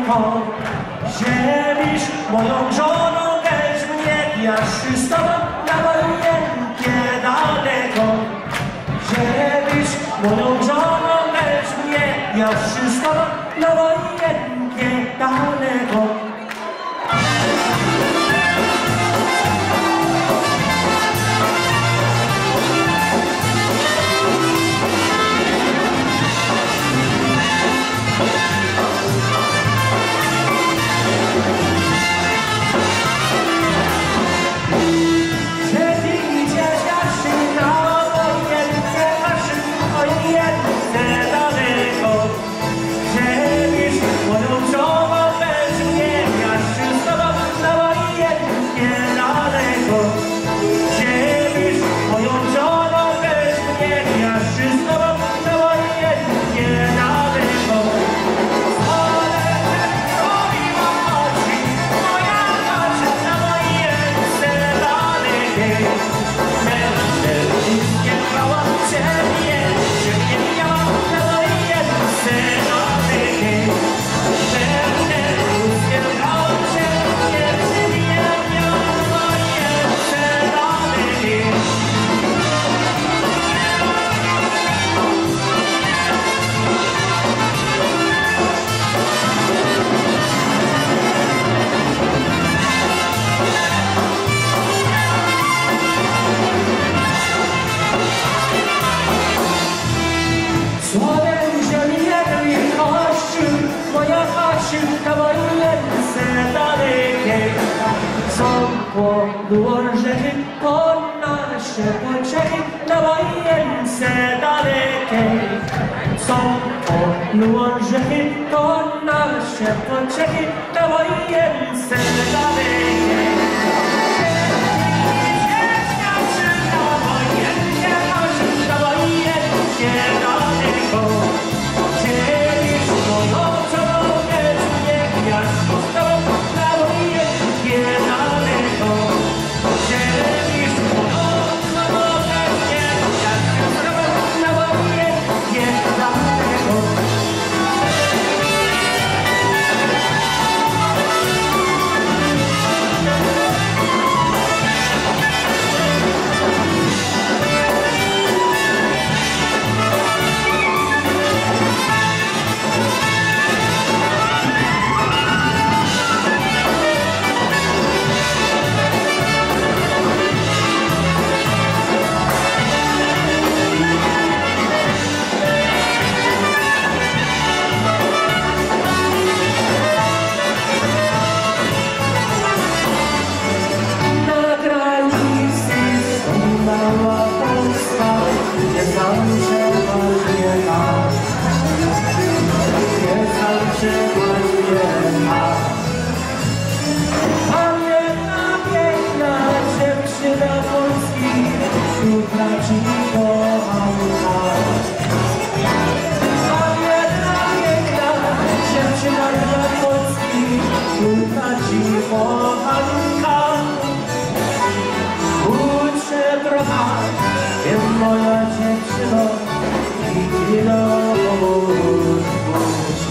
daleko. Ziemisz moją żoną, weź mnie, ja się z tobą na wojenkie daleko. Ziemisz moją żoną, weź mnie, ja się z tobą na wojenkie daleko. Było rzeki, to nasze pociechy na wojence dalekiej. Są było rzeki, to nasze pociechy na wojence dalekiej. Na wojence daleko. Dzielisz moją drogę, niech ja z tobą na wojence daleko. Moja dziewczyno, idź do Gomulka,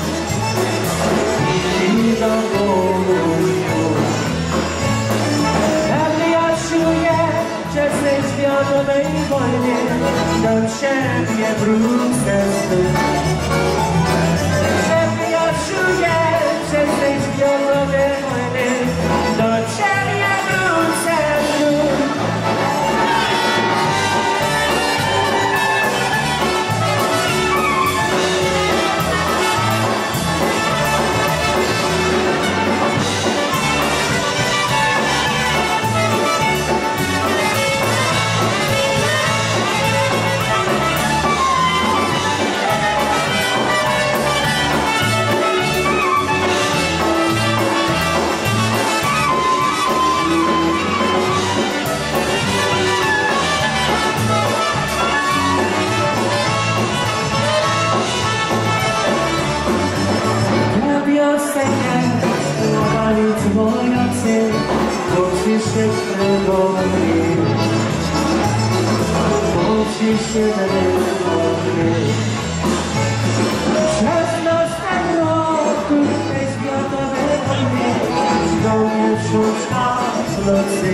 idź do Gomulka. Pewnie ja czuję, że w tej światowej wojnie do ciebie wrócę znów. Pewnie ja czuję, że w tej światowej wojnie do ciebie wrócę znów. Przez nos ten roku tej nocy.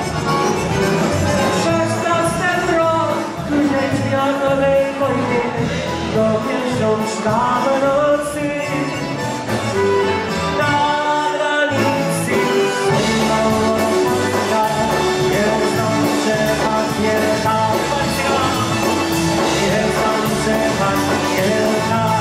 XVI rok, koniec światowej wojny, do miesiączka w nocy. Na granicy stała Polska, jest tam trzeba wielka pasja, jest tam trzeba wielka.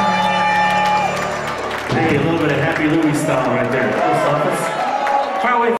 Hey, a little bit of Happy Louie style right there. Post office. Try away.